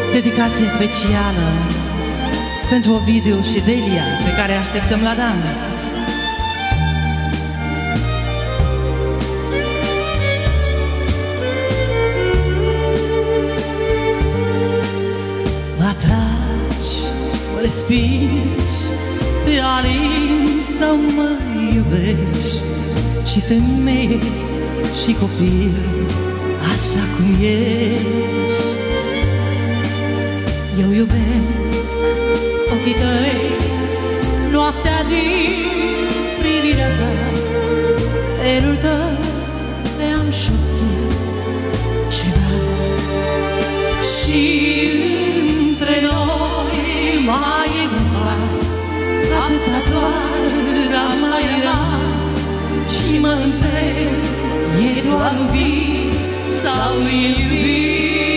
Dedicație specială pentru Ovidiu și Delia, pe care așteptăm la dans. Mă atragi, mă respingi, te alin sau mă iubești, și femeie și copil, așa cum ești. Eu iubesc ochii tăi, noaptea din privirea ta, felul tău te-am șoptit ceva. Și între noi mai e un pas, atâta doar am mai rămas. Și mă întreb, e doar un vis sau e iubire?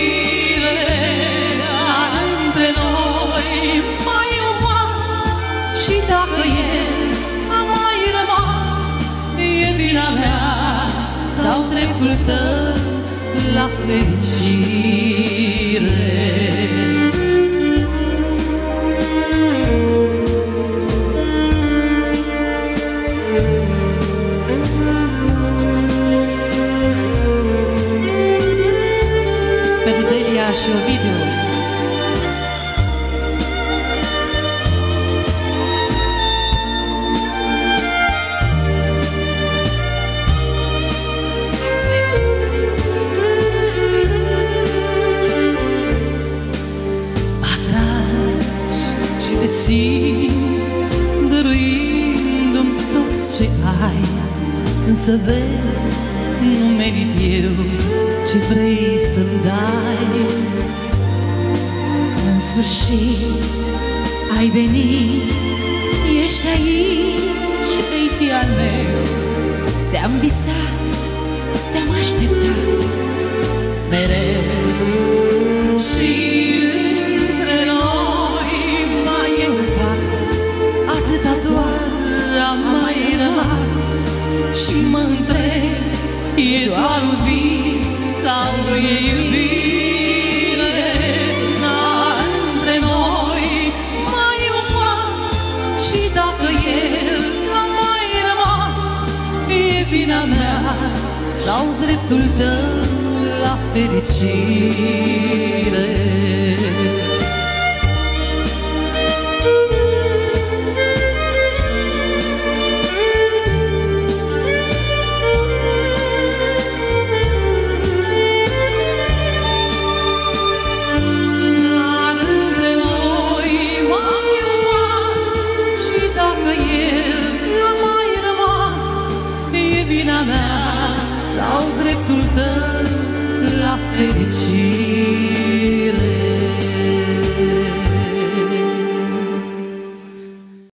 Și dacă el a mai rămas, e vina mea sau dreptul tău la fericire? Pentru Delia și Ovidiu. Dăruindu-mi tot ce ai, însă vezi, nu merit eu ce vrei să-mi dai. În sfârșit ai venit, ești aici, vei fi al meu. Te-am visat, te-am așteptat mereu. Și între noi mai e un pas, atâta doar am mai rămas. Și mă întreb, e doar un vis sau e iubire? Dar între noi mai e un pas, și dacă el a mai rămas, e vina mea sau dreptul tău la fericire? Vina mea sau dreptul tău la fericire?